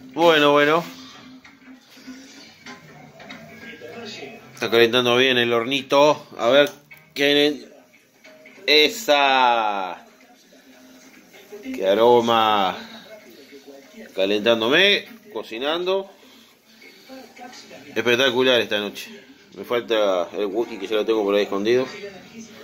Bueno. Está calentando bien el hornito. A ver qué... ¡Esa! ¡Qué aroma! Calentándome, cocinando. Espectacular esta noche. Me falta el whisky que ya lo tengo por ahí escondido.